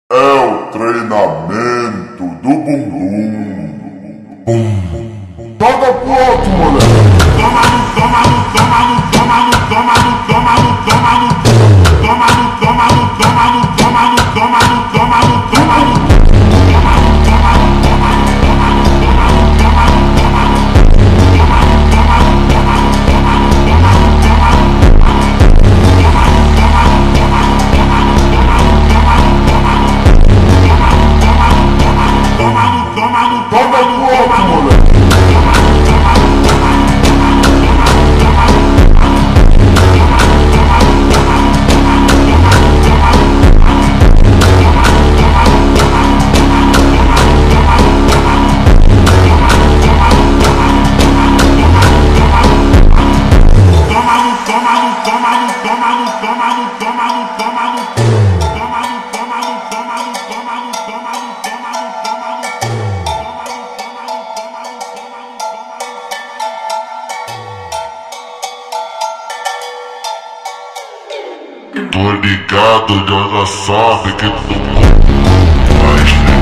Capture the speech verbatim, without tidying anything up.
É o treinamento do bumbum. Bum. Joga pro outro, moleque. Toma no, toma no, toma no, toma no, toma no, toma no, toma no, toma no, toma no, toma no, toma no, toma no, toma no, toma no. Joga pro outro, moleque. Tô ligado, já sabe que tu faz.